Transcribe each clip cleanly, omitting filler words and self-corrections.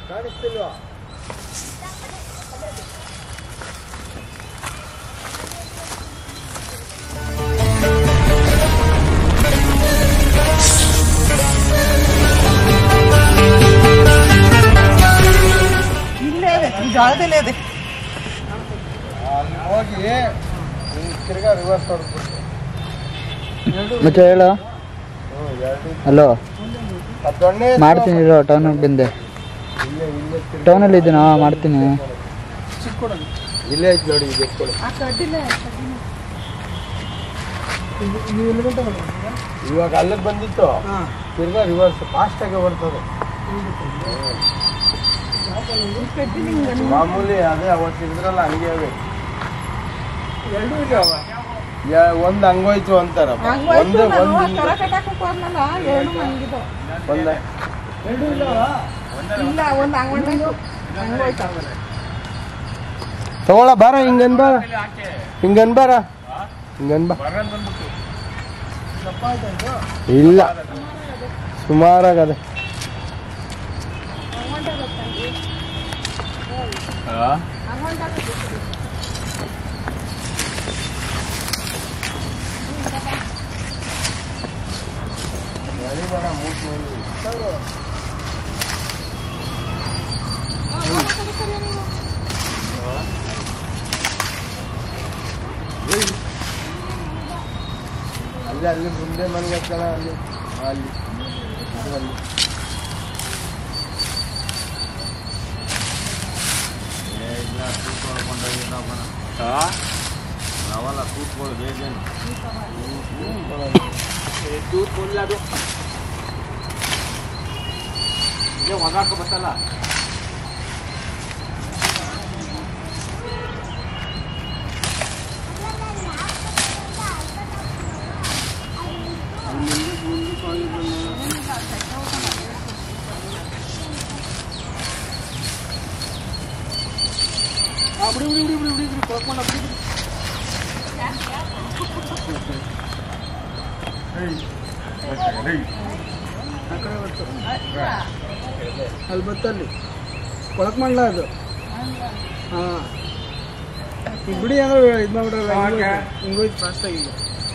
ಕಾಣಿಸ್ತಿಲ್ವಾ? ಇಲ್ಲೇ ಇದೆ, ಜಾಗದಲ್ಲೇ ಇದೆ. ಅಲ್ಲಿ ಹೋಗಿ ತಿರ್ಗಾ ರಿವರ್ಸ್ ಹೊಡ್ಬಿಟ್ಟು ಮತ್ತೆ ಹೇಳು. ಹಲೋ ಮಾಡ್ತೀನಿ ಇರೋ, ಟೌನಿಗೆ ಬಂದೆ. ಟೌನಲ್ಲಿ ಇದ್ದೀನ, ಮಾಡ್ತೀನಿ. ಇಲ್ಲೇ ಐತೆ ನೋಡಿ, ಈಗ ಇವಾಗ ಅಲ್ಲಿಗೆ ಬಂದಿತ್ತು, ತಿರ್ಗಾ ರಿವರ್ಸ್ ಫಾಸ್ಟಾಗಿ ಬರ್ತದೆ. ಮಾಮೂಲಿ ಅದೇ ಅವತ್ತು ಇದ್ರಲ್ಲ ಹಂಗೆ ಅವೆ. ಒಂದು ಹಂಗೋಯ್ತು ಅಂತಾರ. ತಗೊಳ ಬಾರ, ಹಿಂಗನ್ ಬಾರ, ಹಿಂಗನ್ ಬಾರ, ಹಿಂಗನ್ ಬಾ. ಇಲ್ಲ ಸುಮಾರಾಗದೆ. ಅಲ್ಲಿ ಅಲ್ಲಿ ಮುಂದೆ ಮನೆಗೆ ಹಚ್ಚಳ, ಅಲ್ಲಿ ಅಲ್ಲಿ ಅಲ್ಲಿ ನಾವಲ್ಲ ಕೂತ್ಕೊಳ್ಳೋದು ಬೇಗೇನು ಕೂತ್ಕೊಳ್ಳೋದು ಇಲ್ಲೇ ಒಗಾಕ ಬರ್ತಲ್ಲ. ಬಿಡಿ ಬಿಡಿ ಬಿಡಿ ಬಿಡಿ ಬಿಡಿ ಕೊಡ್ಕೊಂಡು ಅಲ್ಲಿ ಬತ್ತಲ್ಲಿ ಕೊಳಕ್ ಮಾಡಲ ಅದು. ಹಾಂ ಈಗ ಬಿಡಿ ಅಂದ್ರೆ ಇದು ಮಾಡ್ಬಿಟ್ರೆ ಹಿಂಗೋಯ್ತು ಫಾಸ್ಟಾಗಿ.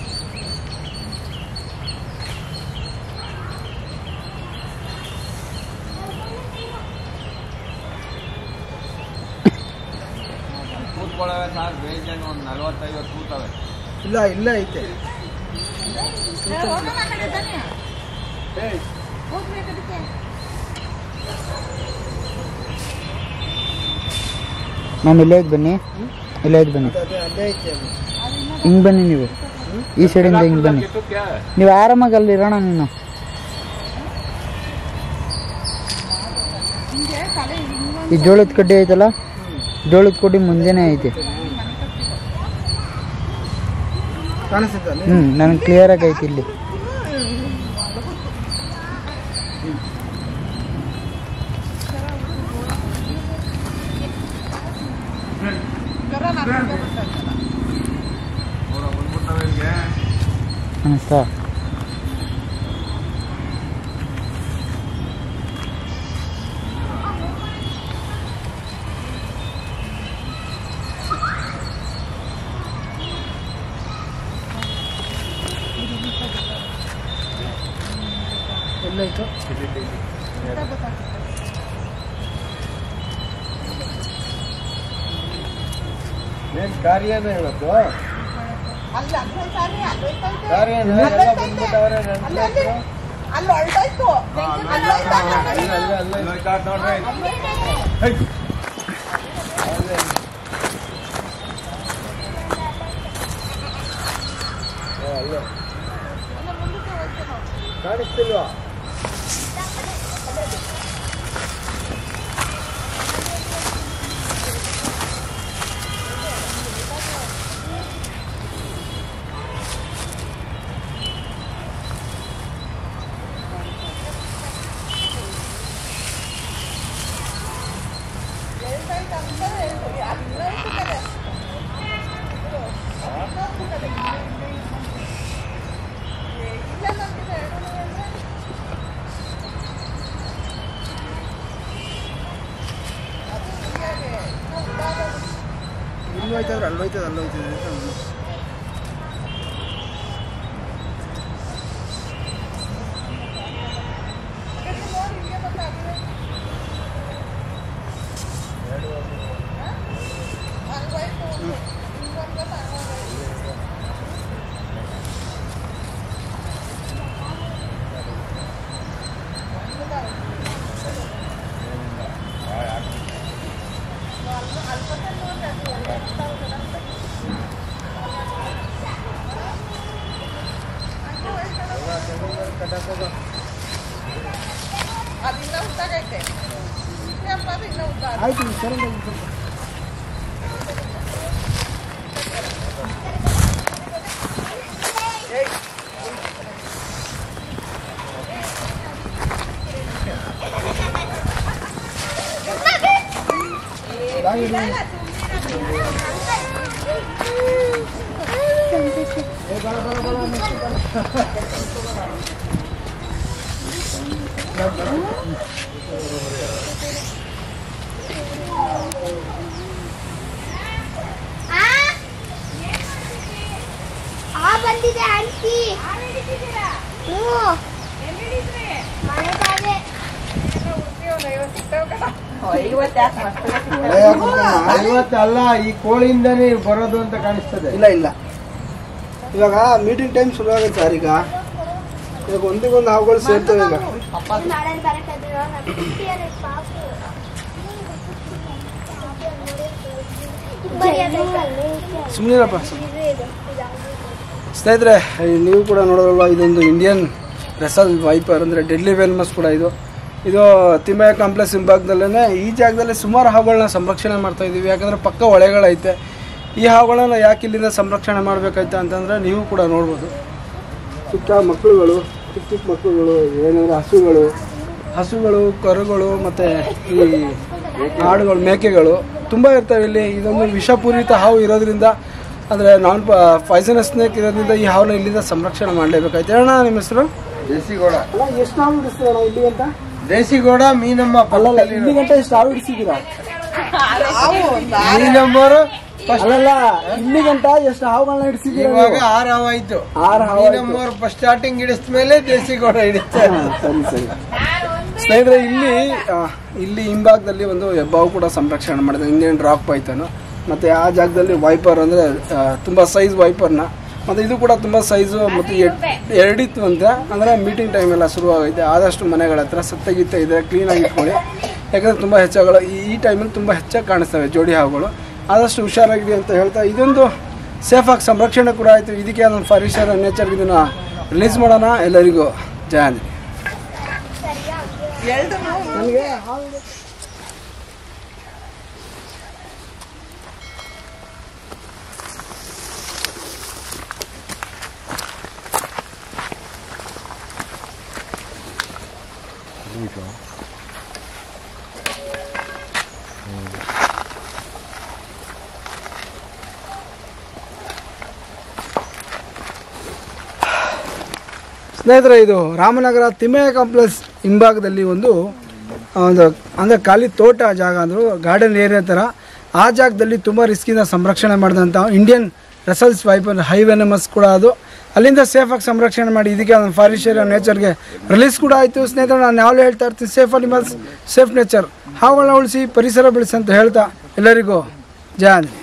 ಒಂದು 40-50 ಕೂತವೆ. ಇಲ್ಲ ಇಲ್ಲ ಐತೆ. ಮ್ಯಾಮ್ ಇಲ್ಲೇ ಐತೆ ಬನ್ನಿ, ಇಲ್ಲೇ ಐತೆ ಬನ್ನಿ, ಹಿಂಗೆ ಬನ್ನಿ ನೀವು ಈ ಸೈಡಿಂದ ಹಿಂಗೆ ಬನ್ನಿ. ನೀವು ಆರಾಮಾಗಿ ಅಲ್ಲಿ ಇರೋಣ. ನೀನು ಈ ಜೋಳದ ಕಡ್ಡಿ ಐತಲ್ಲ, ಜೋಳದ ಕಡ್ಡಿ ಮುಂಜಾನೆ ಐತೆ. ನನಗೆ ಕ್ಲಿಯರ್ ಆಗಿ ಐತಿ ಇಲ್ಲಿ. ಅನಿಸ್ತಾ ಎಲ್ಲಾಯ್ತು? ಏನ್ ಕಾರ್ಯನ ಇವತ್ತು? ಕಾಣಿಸ್ತಿಲ್ವಾ? ಇಲ್ಲಿ ಹೋಯ್ತಂದ್ರೆ ಅಲ್ಲಿ ಹೋಯ್ತದೆ ಆಯ್ತು ಸರ್ ಬಂದಿದೆ ಆಂಟಿ ಅಲ್ಲ ಈ ಕೋಳಿಯಿಂದಾನೇ ಬರೋದು ಅಂತ ಕಾಣಿಸ್ತದೆ. ಇಲ್ಲ ಇವಾಗ ಮೀಟಿಂಗ್ ಟೈಮ್ ಶುರು ಆಗುತ್ತೆ ಸರ್. ಈಗ ಒಂದಿಗೊಂದು ಹಾವುಗಳು ಸೇರ್ತವೆ. ಈಗ ಸುಮ್ಮನಿರಪ್ಪ ಸ್ನೇಹಿತರೆ, ನೀವು ಕೂಡ ನೋಡೋದಲ್ವ, ಇದೊಂದು ಇಂಡಿಯನ್ ರೆಸಲ್ ವೈಪರ್ ಅಂದರೆ ಡೆಡ್ಲಿ ವೆನಮಸ್ ಕೂಡ ಇದು ತಿಮ್ಮಯ್ಯ ಕಾಂಪ್ಲೆಕ್ಸ್ ಹಿಂಭಾಗದಲ್ಲೇ ಈ ಜಾಗದಲ್ಲಿ ಸುಮಾರು ಹಾವುಗಳನ್ನ ಸಂರಕ್ಷಣೆ ಮಾಡ್ತಾ ಇದ್ದೀವಿ. ಯಾಕಂದರೆ ಪಕ್ಕ ಹೊಳೆಗಳೈತೆ. ಈ ಹಾವುಗಳನ್ನ ಯಾಕೆ ಇಲ್ಲಿಂದ ಸಂರಕ್ಷಣೆ ಮಾಡಬೇಕಾಯ್ತು ಅಂತಂದರೆ ನೀವು ಕೂಡ ನೋಡ್ಬೋದು. ಚಿಕ್ಕ ಮಕ್ಕಳುಗಳು, ಚಿಕ್ಕ ಮಕ್ಕಳುಗಳು, ಏನಂದರೆ ಹಸುಗಳು, ಕರುಗಳು ಮತ್ತು ಈ ಆಡುಗಳು, ಮೇಕೆಗಳು ತುಂಬ ಇರ್ತವೆ ಇಲ್ಲಿ. ಇದೊಂದು ವಿಷಪೂರಿತ ಹಾವು ಇರೋದ್ರಿಂದ, ಅಂದರೆ ನಾನ್ ಪಾಯ್ಸನಸ್ ಸ್ನೇಕ್ ಇರೋದ್ರಿಂದ ಈ ಹಾವನ್ನ ಇಲ್ಲಿಂದ ಸಂರಕ್ಷಣೆ ಮಾಡಲೇಬೇಕಾಯ್ತು. ಹೇಳೋಣ ನಿಮ್ಮ ಹೆಸರು? JC ಗೌಡ. ಎಷ್ಟು ಹಾವು ಹಿಡಿಸ್ತೀರಣ್ಣ ಇಲ್ಲಿ ಗಂಟ? JC ಗೌಡ ಮೀನಮ್ಮ. ಅಲ್ಲಲ್ಲ, ಇಲ್ಲಿ ಗಂಟ ಎಷ್ಟು ಹಾವು ಹಿಡಿಸಿದ್ದೀರಾ? ಮೀನಮ್ಮರು ಅಲ್ಲಲ್ಲ, ಇಲ್ಲಿ ಗಂಟ ಎಷ್ಟು ಹಾವುಗಳನ್ನ ಹಿಡಿಸಿದ್ದೀರಾ? ಇವಾಗ 6 ಹಾವು ಆಯ್ತು. 6 ಹಾವು. ಮೀನಮ್ಮರು ಫಸ್ಟ್ ಸ್ಟಾರ್ಟಿಂಗ್ ಹಿಡಿಸಿದ ಮೇಲೆ JC ಗೌಡ ಹಿಡಿತಾರೆ. ಸರಿ ಸ್ನೇಹಿತರೆ, ಇಲ್ಲಿ ಹಿಂಭಾಗದಲ್ಲಿ ಒಂದು ಹೆಬ್ಬಾವು ಕೂಡ ಸಂರಕ್ಷಣೆ ಮಾಡಿದೆ, ಇಂಡಿಯನ್ ರಾಕ್ ಪೈಥಾನು. ಮತ್ತು ಆ ಜಾಗದಲ್ಲಿ ವೈಪರ್ ಅಂದರೆ ತುಂಬ ಸೈಜ್ ವೈಪರ್ನ, ಮತ್ತು ಇದು ಕೂಡ ತುಂಬ ಸೈಜು ಮತ್ತು ಎರಡಿತ್ತು ಅಂತ. ಅಂದರೆ ಮೀಟಿಂಗ್ ಟೈಮ್ ಎಲ್ಲ ಶುರುವಾಗೈತೆ. ಆದಷ್ಟು ಮನೆಗಳ ಹತ್ರ ಸತ್ತಗಿತ್ತ ಇದೆ, ಕ್ಲೀನಾಗಿ ಇಟ್ಕೊಳ್ಳಿ. ಯಾಕಂದರೆ ತುಂಬ ಹೆಚ್ಚಾಗಲ್ಲ, ಈ ಟೈಮಲ್ಲಿ ತುಂಬ ಹೆಚ್ಚಾಗಿ ಕಾಣಿಸ್ತವೆ ಜೋಡಿ ಹಾವುಗಳು. ಆದಷ್ಟು ಹುಷಾರಾಗಿದೆ ಅಂತ ಹೇಳ್ತಾ, ಇದೊಂದು ಸೇಫಾಗಿ ಸಂರಕ್ಷಣೆ ಕೂಡ ಆಯಿತು. ಇದಕ್ಕೆ ಅದೊಂದು ಫಾರೆಸ್ಟರ್ ನೇಚರ್ಗೆ ಇದನ್ನು ರಿಲೀಸ್ ಮಾಡೋಣ. ಎಲ್ಲರಿಗೂ ಜಯ ಅಂದ್ರಿ. ನನಗೆ ಸ್ನೇಹಿತರೆ, ಇದು ರಾಮನಗರ ತಿಮ್ಮಯ್ಯ ಕಾಂಪ್ಲೆಕ್ಸ್ ಹಿಂಭಾಗದಲ್ಲಿ ಒಂದು ಅಂದರೆ ಖಾಲಿ ತೋಟ ಜಾಗ, ಅಂದರು ಗಾರ್ಡನ್ ಏರಿಯಾ ಥರ. ಆ ಜಾಗದಲ್ಲಿ ತುಂಬ ರಿಸ್ಕಿಂದ ಸಂರಕ್ಷಣೆ ಮಾಡಿದಂಥ Indian Russell's viper high venomous ಕೂಡ ಅದು. ಅಲ್ಲಿಂದ ಸೇಫಾಗಿ ಸಂರಕ್ಷಣೆ ಮಾಡಿ ಇದಕ್ಕೆ ಅದನ್ನು ಫಾರೆಸ್ಟ್ ನೇಚರ್ಗೆ ರಿಲೀಸ್ ಕೂಡ ಆಯಿತು. ಸ್ನೇಹಿತರೆ, ನಾನು ಯಾವಾಗಲೂ ಹೇಳ್ತಾ ಇರ್ತೀನಿ, ಸೇಫ್ ಅನಿಮಲ್ಸ್ ಸೇಫ್ ನೇಚರ್. ಹಾವುಗಳನ್ನ ಉಳಿಸಿ ಪರಿಸರ ಬೆಳೆಸಿ ಅಂತ ಹೇಳ್ತಾ ಎಲ್ಲರಿಗೂ ಜಯ.